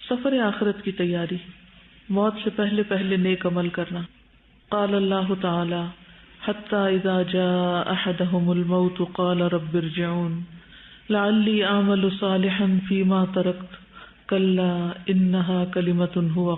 سفر آخرت کی تیاری، موت سے پہلے پہلے نیک عمل کرنا۔ قال اللہ تعالی حتی اذا جاء احدهم الموت قال رب ارجعون لعلی اعمل صالحا فیما ترکت کلا انہا کلمۃ هو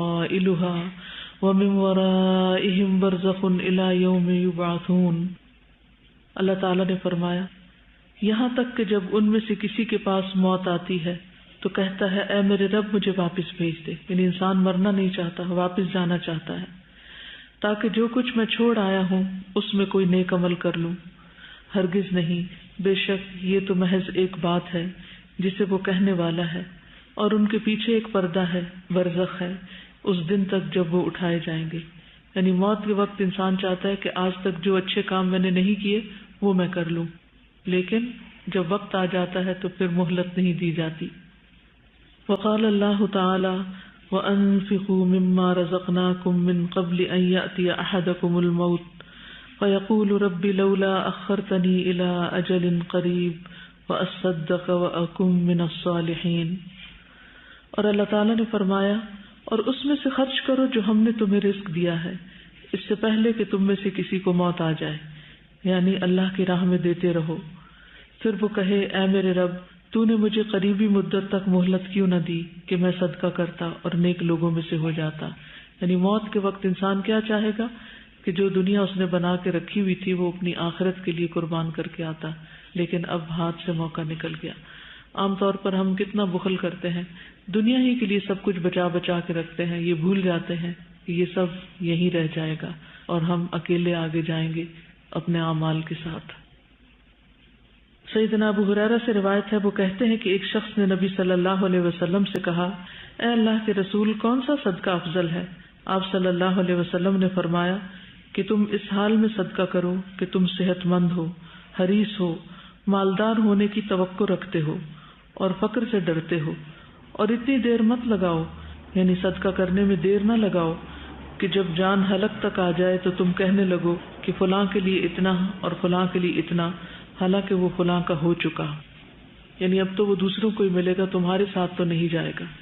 قائلها ومن ورائهم برزخ الی یوم یبعثون۔ اللہ تعالی نے فرمایا یہاں تک کہ جب ان میں سے کسی کے پاس موت آتی ہے تو کہتا ہے اے میرے رب مجھے واپس بھیج دے، یعنی انسان مرنا نہیں چاہتا، واپس جانا چاہتا ہے تاکہ جو کچھ میں چھوڑ آیا ہوں اس میں کوئی نیک عمل کر لوں۔ ہرگز نہیں، بے شک یہ تو محض ایک بات ہے جسے وہ کہنے والا ہے، اور ان کے پیچھے ایک پردہ ہے، برزخ ہے، اس دن تک جب وہ اٹھائے جائیں گے۔ یعنی موت کے وقت انسان چاہتا ہے کہ آج تک جو اچھے کام میں نے نہیں کیے وہ میں کر لوں، لیکن جب وقت آ جاتا ہے تو پھر مہلت نہیں دی جاتی۔ وقال اللہ تعالی وَأَنفِقُوا مِمَّا رَزَقْنَاكُم مِّن قَبْلِ أَن يَأْتِيَ أَحَدَكُمُ الْمَوْتُ فَيَقُولُ رَبِّ لَوْلَا أَخَّرْتَنِي إِلَىٰ أَجَلٍ قَرِيبٍ وَأَصَّدَّقَ وَأَكُن مِّنَ الصَّالِحِينَ۔ اور اللہ تعالیٰ نے فرمایا اور اس میں سے خرچ کرو جو ہم نے تمہیں رزق دیا ہے اس سے پہلے کہ تم میں سے کسی کو موت آ جائے، یعنی اللہ کی راہ میں دیتے رہو۔ پھر وہ کہے اے میرے رب تو نے مجھے قریبی مدت تک مہلت کیوں نہ دی کہ میں صدقہ کرتا اور نیک لوگوں میں سے ہو جاتا۔ یعنی موت کے وقت انسان کیا چاہے گا کہ جو دنیا اس نے بنا کے رکھی ہوئی تھی وہ اپنی آخرت کے لیے قربان کر کے آتا، لیکن اب ہاتھ سے موقع نکل گیا۔ عام طور پر ہم کتنا بخل کرتے ہیں، دنیا ہی کے لیے سب کچھ بچا بچا کے رکھتے ہیں، یہ بھول جاتے ہیں کہ یہ سب یہیں رہ جائے گا اور ہم اکیلے آگے جائیں گے اپنے اعمال کے ساتھ۔ سیدنا ابو ہریرہ سے روایت ہے، وہ کہتے ہیں کہ ایک شخص نے نبی صلی اللہ علیہ وسلم سے کہا اے اللہ کے رسول کون سا صدقہ افضل ہے؟ آپ صلی اللہ علیہ وسلم نے فرمایا کہ تم اس حال میں صدقہ کرو کہ تم صحت مند ہو، حریص ہو، مالدار ہونے کی توقع رکھتے ہو اور فقر سے ڈرتے ہو، اور اتنی دیر مت لگاؤ، یعنی صدقہ کرنے میں دیر نہ لگاؤ کہ جب جان حلق تک آ جائے تو تم کہنے لگو کہ فلاں کے لیے اتنا اور فلاں کے لیے اتنا، حالانکہ وہ فلاں کا ہو چکا، یعنی اب تو وہ دوسروں کو ہی ملے گا، تمہارے ساتھ تو نہیں جائے گا۔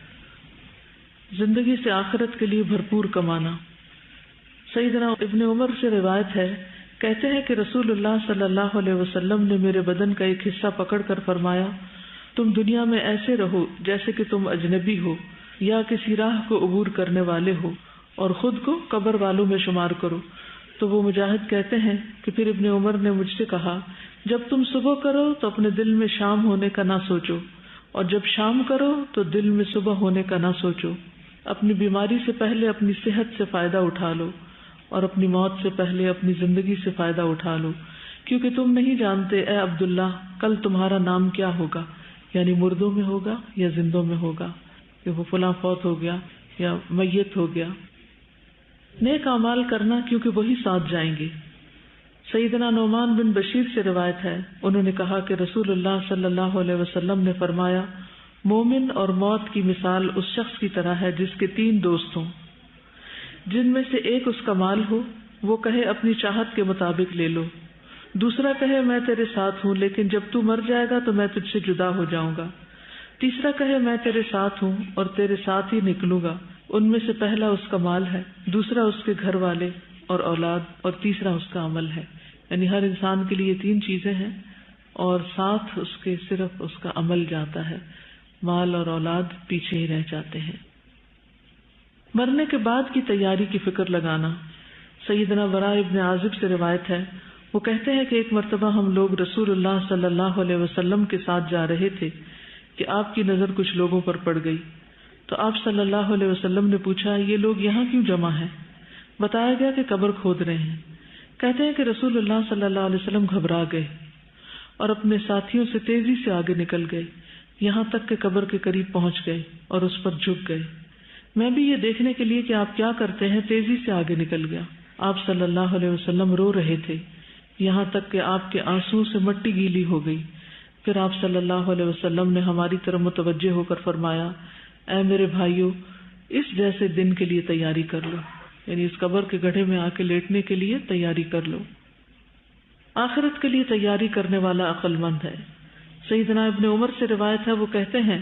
زندگی سے آخرت کے لیے بھرپور کمانا۔ سیدنا ابن عمر سے روایت ہے، کہتے ہیں کہ رسول اللہ صلی اللہ علیہ وسلم نے میرے بدن کا ایک حصہ پکڑ کر فرمایا تم دنیا میں ایسے رہو جیسے کہ تم اجنبی ہو یا کسی راہ کو عبور کرنے والے ہو، اور خود کو قبر والوں میں شمار کرو۔ تو وہ مجاہد کہتے ہیں کہ پھر ابن عمر نے مجھ سے کہا جب تم صبح کرو تو اپنے دل میں شام ہونے کا نہ سوچو، اور جب شام کرو تو دل میں صبح ہونے کا نہ سوچو۔ اپنی بیماری سے پہلے اپنی صحت سے فائدہ اٹھا لو، اور اپنی موت سے پہلے اپنی زندگی سے فائدہ اٹھا لو، کیونکہ تم نہیں جانتے اے عبداللہ کل تمہارا نام کیا ہوگا، یعنی مردوں میں ہوگا یا زندوں میں ہوگا، کہ وہ فلاں فوت ہو گیا یا میت ہو گیا۔ نیک اعمال کرنا کیونکہ وہی ساتھ جائیں گے۔ سیدنا نعمان بن بشیر سے روایت ہے، انہوں نے کہا کہ رسول اللہ صلی اللہ علیہ وسلم نے فرمایا مومن اور موت کی مثال اس شخص کی طرح ہے جس کے 3 دوست ہوں، جن میں سے ایک اس کا مال ہو، وہ کہے اپنی چاہت کے مطابق لے لو، دوسرا کہے میں تیرے ساتھ ہوں لیکن جب تو مر جائے گا تو میں تجھ سے جدا ہو جاؤں گا، تیسرا کہے میں تیرے ساتھ ہوں اور تیرے ساتھ ہی نکلوں گا۔ ان میں سے پہلا اس کا مال ہے، دوسرا اس کے گھر والے اور اولاد، اور تیسرا اس کا عمل ہے۔ یعنی ہر انسان کے لیے 3 چیزیں ہیں اور ساتھ اس کے صرف اس کا عمل جاتا ہے، مال اور اولاد پیچھے ہی رہ جاتے ہیں۔ مرنے کے بعد کی تیاری کی فکر لگانا۔ سیدنا براء ابن عازب سے روایت ہے، وہ کہتے ہیں کہ ایک مرتبہ ہم لوگ رسول اللہ صلی اللہ علیہ وسلم کے ساتھ جا رہے تھے کہ آپ کی نظر کچھ لوگوں پر پڑ گئی، تو آپ صلی اللہ علیہ وسلم نے پوچھا یہ لوگ یہاں کیوں جمع ہیں؟ بتایا گیا کہ قبر کھود رہے ہیں۔ کہتے ہیں کہ رسول اللہ صلی اللہ علیہ وسلم گھبرا گئے اور اپنے ساتھیوں سے تیزی سے آگے نکل گئے، یہاں تک کہ قبر کے قریب پہنچ گئے اور اس پر جھک گئے۔ میں بھی یہ دیکھنے کے لیے کہ آپ کیا کرتے ہیں تیزی سے آگے نکل گیا۔ آپ صلی اللہ علیہ وسلم رو رہے تھے، یہاں تک کہ آپ کے آنسو سے مٹی گیلی ہو گئی۔ پھر آپ صلی اللہ علیہ وسلم نے ہماری طرف متوجہ ہو کر فرمایا اے میرے بھائیو، اس جیسے دن کے لیے تیاری کر لو، یعنی اس قبر کے گڑھے میں آ کے لیٹنے کے لیے تیاری کر لو۔ آخرت کے لیے تیاری کرنے والا عقل مند ہے۔ سیدنا ابن عمر سے روایت ہے، وہ کہتے ہیں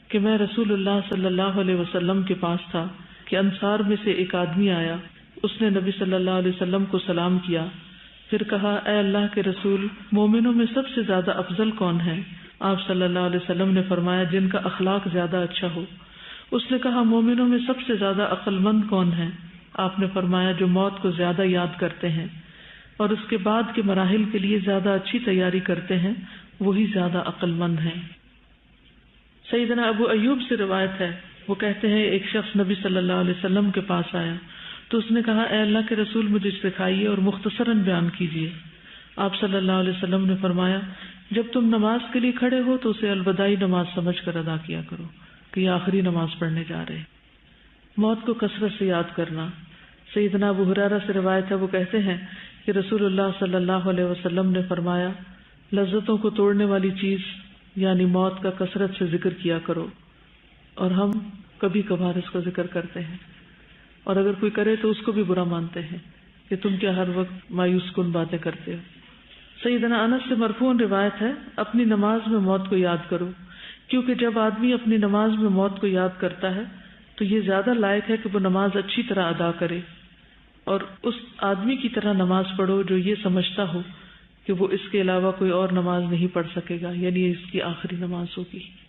کہ میں رسول اللہ صلی اللہ علیہ وسلم کے پاس تھا کہ انصار میں سے ایک آدمی آیا، اس نے نبی صلی اللہ علیہ وسلم کو سلام کیا، پھر کہا اے اللہ کے رسول، مومنوں میں سب سے زیادہ افضل کون ہے؟ آپ صلی اللہ علیہ وسلم نے فرمایا جن کا اخلاق زیادہ اچھا ہو۔ اس نے کہا مومنوں میں سب سے زیادہ عقل مند کون ہے؟ آپ نے فرمایا جو موت کو زیادہ یاد کرتے ہیں اور اس کے بعد کے مراحل کے لیے زیادہ اچھی تیاری کرتے ہیں، وہی زیادہ عقل مند ہیں۔ سیدنا ابو ایوب سے روایت ہے، وہ کہتے ہیں ایک شخص نبی صلی اللہ علیہ وسلم کے پاس آیا تو اس نے کہا اے اللہ کے رسول مجھے سکھائیے اور مختصراً بیان کیجیے۔ آپ صلی اللہ علیہ وسلم نے فرمایا جب تم نماز کے لیے کھڑے ہو تو اسے الوداعی نماز سمجھ کر ادا کیا کرو کہ یہ آخری نماز پڑھنے جا رہے۔ موت کو کثرت سے یاد کرنا۔ سیدنا ابو ہریرہ سے روایت ہے، وہ کہتے ہیں کہ رسول اللہ صلی اللہ علیہ وسلم نے فرمایا لذتوں کو توڑنے والی چیز یعنی موت کا کثرت سے ذکر کیا کرو، اور ہم کبھی کبھار اس کا ذکر کرتے ہیں، اور اگر کوئی کرے تو اس کو بھی برا مانتے ہیں کہ تم کیا ہر وقت مایوس کن باتیں کرتے ہو۔ سیدنا انس سے مرفوع روایت ہے اپنی نماز میں موت کو یاد کرو، کیونکہ جب آدمی اپنی نماز میں موت کو یاد کرتا ہے تو یہ زیادہ لائق ہے کہ وہ نماز اچھی طرح ادا کرے، اور اس آدمی کی طرح نماز پڑھو جو یہ سمجھتا ہو کہ وہ اس کے علاوہ کوئی اور نماز نہیں پڑھ سکے گا، یعنی اس کی آخری نماز ہوگی۔